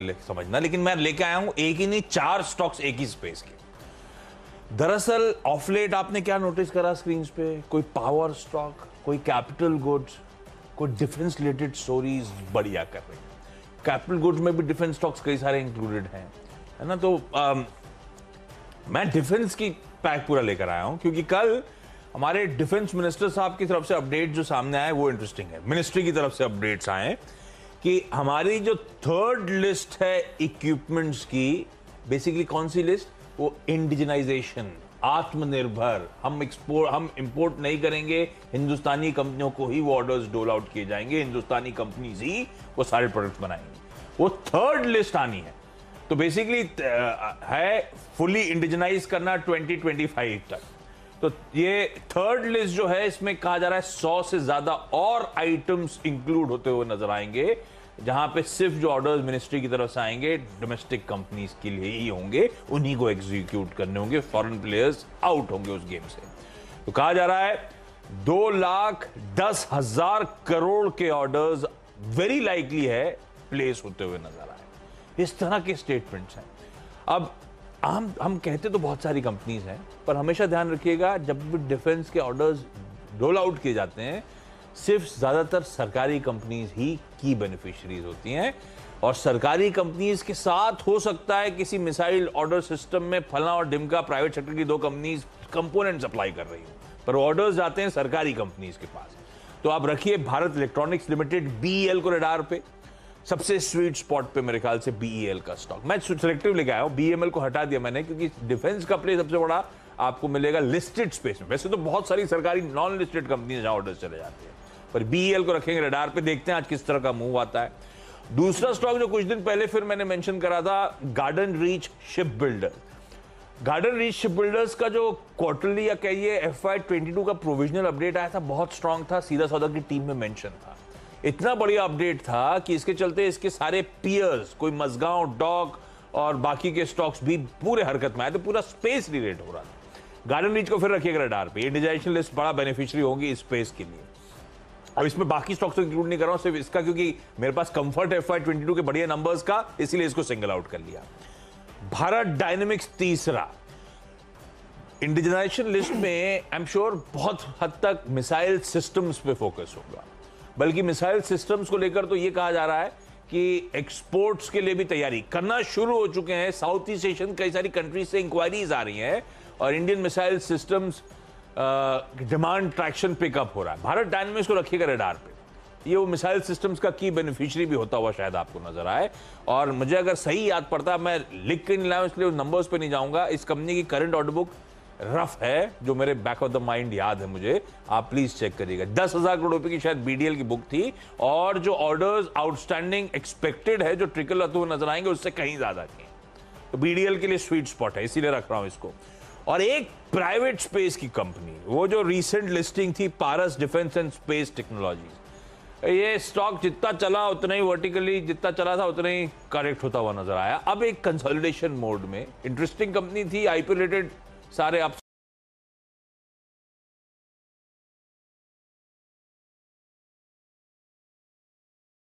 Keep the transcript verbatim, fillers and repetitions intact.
समझना, लेकिन मैं लेके आया हूं एक ही नहीं चार स्टॉक्स एक ही स्पेस के। दरअसल ऑफ लेट आपने क्या नोटिस करा स्क्रीन पे? कोई पावर स्टॉक, कोई कैपिटल गुड्स, कोई डिफेंस रिलेटेड स्टोरीज बढ़िया कर रही है। कैपिटल गुड्स में भी डिफेंस स्टॉक्स कई सारे इंक्लूडेड हैं, है ना। तो आ, मैं डिफेंस की पैक पूरा लेकर आया हूं क्योंकि कल हमारे डिफेंस मिनिस्टर साहब की तरफ से अपडेट जो सामने आए वो इंटरेस्टिंग है। मिनिस्ट्री की तरफ से अपडेट्स आए कि हमारी जो थर्ड लिस्ट है इक्विपमेंट्स की, बेसिकली कौन सी लिस्ट? वो इंडिजिनाइजेशन, आत्मनिर्भर। हम एक्सपोर्ट हम इंपोर्ट नहीं करेंगे, हिंदुस्तानी कंपनियों को ही वो ऑर्डर्स डोल आउट किए जाएंगे, हिंदुस्तानी कंपनीज ही वो सारे प्रोडक्ट्स बनाएंगी। वो थर्ड लिस्ट आनी है। तो बेसिकली है फुली इंडिजिनाइज करना ट्वेंटी ट्वेंटी फाइव तक। तो ये थर्ड लिस्ट जो है इसमें कहा जा रहा है सौ से ज्यादा और आइटम्स इंक्लूड होते हुए नजर आएंगे, जहां पे सिर्फ जो ऑर्डर्स मिनिस्ट्री की तरफ से आएंगे डोमेस्टिक कंपनीज के लिए ही होंगे, उन्हीं को एग्जीक्यूट करने होंगे, फॉरेन प्लेयर्स आउट होंगे उस गेम से। तो कहा जा रहा है दो लाख दस हजार करोड़ के ऑर्डर्स वेरी लाइकली है प्लेस होते हुए नजर आए। इस तरह के स्टेटमेंट्स हैं। अब हम हम कहते तो बहुत सारी कंपनीज हैं, पर हमेशा ध्यान रखिएगा जब भी डिफेंस के ऑर्डर्स रोल आउट किए जाते हैं सिर्फ ज्यादातर सरकारी कंपनीज ही की बेनिफिशियरीज होती हैं, और सरकारी कंपनीज के साथ हो सकता है किसी मिसाइल ऑर्डर सिस्टम में फला और डिमका प्राइवेट सेक्टर की दो कंपनीज कंपोनेंट सप्लाई कर रही हो, पर ऑर्डर्स जाते हैं सरकारी कंपनीज के पास। तो आप रखिए भारत इलेक्ट्रॉनिक्स लिमिटेड बीईएल को रडार पे, सबसे स्वीट स्पॉट पे मेरे ख्याल से बीईएल का स्टॉक। मैं सिलेक्टिव लेके आया हूं, बीएमएल को हटा दिया मैंने क्योंकि डिफेंस का प्ले सबसे बड़ा आपको मिलेगा लिस्टेड स्पेस में। वैसे तो बहुत सारी सरकारी नॉन लिस्टेड कंपनी जहां ऑर्डर चले जाते हैं, पर बीईएल को रखेंगे रडार पे, देखते हैं आज किस तरह का मूव आता है। दूसरा स्टॉक जो कुछ दिन पहले फिर मैंने मेंशन करा था, garden reach ship builder. Garden reach ship builders का जो क्वार्टरली या कहिए एफ आई ट्वेंटी टू का प्रोविजनल अपडेट आया था बहुत स्ट्रांग था, सीधा सौदा की टीम में मेंशन था। इतना बढ़िया अपडेट था कि इसके चलते इसके सारे पियर्स, कोई मजगांव, डॉक और बाकी के स्टॉक्स भी पूरे हरकत में आए, तो पूरा स्पेस रिलेट हो रहा था। गार्डन रीच को फिर रखिएगा रडार पे, इंडिजिनाइजेशन लिस्ट बड़ा बेनिफिशियरी होगी इस स्पेस के लिए। अब इसमें बाकी स्टॉक्स इंक्लूड नहीं कर रहा हूं, सिर्फ इसका क्योंकि मेरे पास comfort F Y twenty two के बढ़िया नंबर्स का, इसीलिए इसको सिंगल आउट कर लिया। भारत डायनेमिक्स तीसरा इंडिजिनाइजेशन लिस्ट में, आई एम श्योर बहुत हद तक मिसाइल सिस्टम्स पे फोकस होगा, बल्कि मिसाइल सिस्टम्स को लेकर तो यह कहा जा रहा है कि एक्सपोर्ट्स के लिए भी तैयारी करना शुरू हो चुके हैं। साउथ ईस्ट एशियन कई सारी कंट्रीज से इंक्वायरीज आ रही हैं और Indian missile systems demand traction pickup हो रहा है। भारत डायनेमिक्स को रखिएगा रडार पे, ये वो मिसाइल सिस्टम्स का की बेनिफिशियरी भी होता हुआ शायद आपको नजर आए। और मुझे अगर सही याद पड़ता, मैं लिख के नहीं लाया इसलिए नंबर्स पे नहीं जाऊंगा, इस कंपनी की करंट ऑर्डर बुक रफ है, जो मेरे बैक ऑफ द माइंड याद है मुझे, आप प्लीज चेक करिएगा। दस हजार करोड़ रुपए की शायद बीडीएल की बुक थी, और जो ऑर्डर्स आउटस्टैंडिंग एक्सपेक्टेड है जो ट्रिकल होते हुए नजर आएंगे उससे कहीं ज्यादा की। तो बीडीएल के लिए स्वीट स्पॉट है, इसीलिए रख रहा हूं इसको। और एक प्राइवेट स्पेस की कंपनी, वो जो रिसेंट लिस्टिंग थी, Paras defence and space technologies, ये स्टॉक जितना चला उतना ही वर्टिकली जितना चला था उतना ही करेक्ट होता हुआ नजर आया। अब एक कंसोलिडेशन मोड में, इंटरेस्टिंग कंपनी थी, आईपी रिलेटेड सारे आप